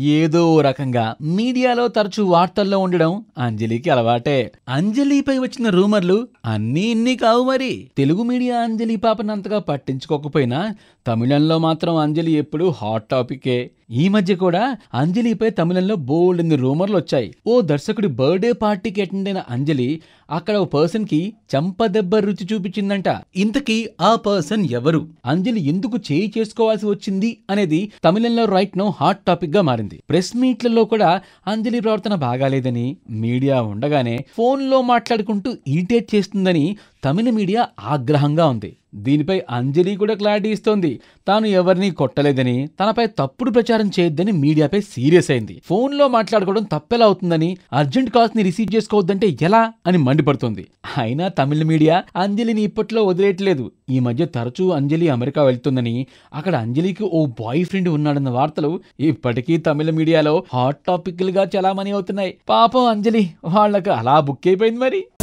ఏదో ఓ రకంగా మీడియాలో తరచూ వార్తల్లో ఉండడం అంజలికి అలవాటే. అంజలిపై వచ్చిన రూమర్లు అన్నీ ఇన్ని కావు మరి. తెలుగు మీడియా అంజలి పాపను అంతగా పట్టించుకోకపోయినా తమిళంలో మాత్రం అంజలి ఎప్పుడూ హాట్ టాపికే. ఈ మధ్య కూడా అంజలిపై తమిళంలో బోల్డెన్ని రూమర్లు వచ్చాయి. ఓ దర్శకుడి బర్త్డే పార్టీకి అటెండ్ అయిన అంజలి అక్కడ ఓ పర్సన్ కి చెంపదెబ్బ రుచి చూపించిందంట. ఇంతకీ ఆ పర్సన్ ఎవరు, అంజలి ఎందుకు చేయి చేసుకోవాల్సి వచ్చింది అనేది తమిళంలో రైట్ నౌ హాట్ టాపిక్ గా మారింది. ప్రెస్ మీట్లలో కూడా అంజలి ప్రవర్తన బాగాలేదని, మీడియా ఉండగానే ఫోన్లో మాట్లాడుకుంటూ ఇరిటేట్ చేస్తుందని తమిళ మీడియా ఆగ్రహంగా ఉంది. దీనిపై అంజలి కూడా క్లారిటీ ఇస్తోంది. తాను ఎవరిని కొట్టలేదని, తనపై తప్పుడు ప్రచారం చేయొద్దని మీడియాపై సీరియస్ అయింది. ఫోన్లో మాట్లాడుకోవడం తప్పెలా అవుతుందని, అర్జెంట్ కాల్స్ ని రిసీవ్ చేసుకోవద్దంటే ఎలా అని మండిపడుతోంది. అయినా తమిళ మీడియా అంజలిని ఇప్పట్లో వదిలేయట్లేదు. ఈ మధ్య తరచూ అంజలి అమెరికా వెళ్తుందని, అక్కడ అంజలికి ఓ బాయ్ ఫ్రెండ్ ఉన్నాడన్న వార్తలు ఇప్పటికీ తమిళ మీడియాలో హాట్ టాపిక్లుగా చలామణి అవుతున్నాయి. పాపం అంజలి వాళ్ళకు అలా బుక్ అయిపోయింది మరి.